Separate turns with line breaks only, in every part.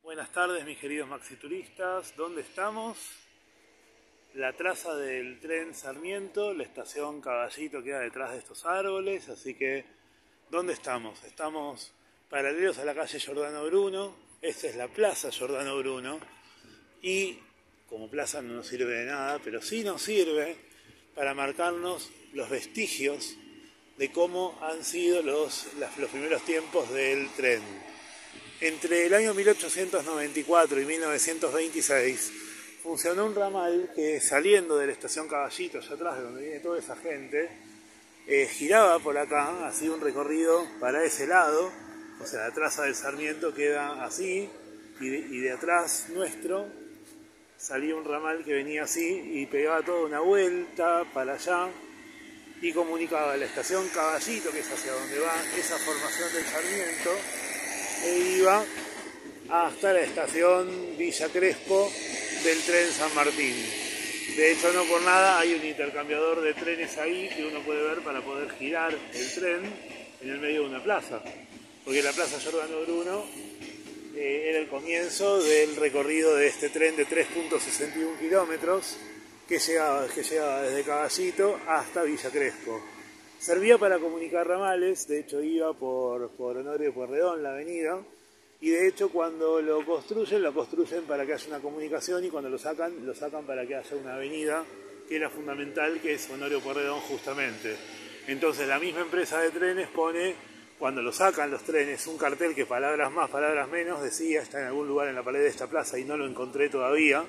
Buenas tardes mis queridos maxituristas, ¿dónde estamos? La traza del tren Sarmiento, la estación Caballito queda detrás de estos árboles, así que ¿dónde estamos? Estamos paralelos a la calle Giordano Bruno, esta es la plaza Giordano Bruno y como plaza no nos sirve de nada, pero sí nos sirve para marcarnos los vestigios de cómo han sido los primeros tiempos del tren. Entre el año 1894 y 1926 funcionó un ramal que, saliendo de la estación Caballito, allá atrás de donde viene toda esa gente, giraba por acá, hacía un recorrido para ese lado, o sea, la traza del Sarmiento queda así, y de atrás nuestro salía un ramal que venía así y pegaba toda una vuelta para allá y comunicaba la estación Caballito, que es hacia donde va esa formación del Sarmiento, e iba hasta la estación Villa Crespo del tren San Martín. De hecho, no por nada hay un intercambiador de trenes ahí que uno puede ver para poder girar el tren en el medio de una plaza, porque la plaza Giordano Bruno era el comienzo del recorrido de este tren de 3.61 kilómetros que llegaba desde Caballito hasta Villa Crespo. Servía para comunicar ramales, de hecho iba por Honorio Pueyrredón, la avenida, y de hecho cuando lo construyen para que haya una comunicación, y cuando lo sacan para que haya una avenida que era fundamental, que es Honorio Pueyrredón justamente. Entonces la misma empresa de trenes pone, cuando lo sacan los trenes, un cartel que palabras más, palabras menos, decía, está en algún lugar en la pared de esta plaza y no lo encontré todavía,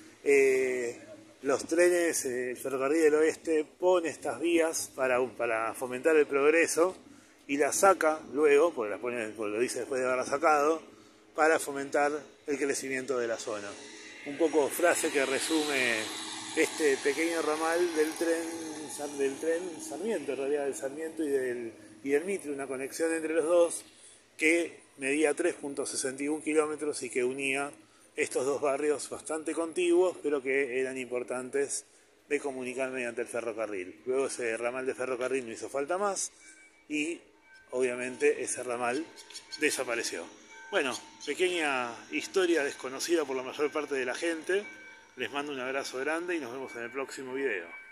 los trenes, el Ferrocarril del Oeste pone estas vías para fomentar el progreso y las saca luego, porque lo dice después de haberla sacado, para fomentar el crecimiento de la zona. Un poco frase que resume este pequeño ramal del tren Sarmiento, en realidad del Sarmiento y del Mitre, una conexión entre los dos que medía 3.61 kilómetros y que unía estos dos barrios bastante contiguos, pero que eran importantes de comunicar mediante el ferrocarril. Luego ese ramal de ferrocarril no hizo falta más y obviamente ese ramal desapareció. Bueno, pequeña historia desconocida por la mayor parte de la gente. Les mando un abrazo grande y nos vemos en el próximo video.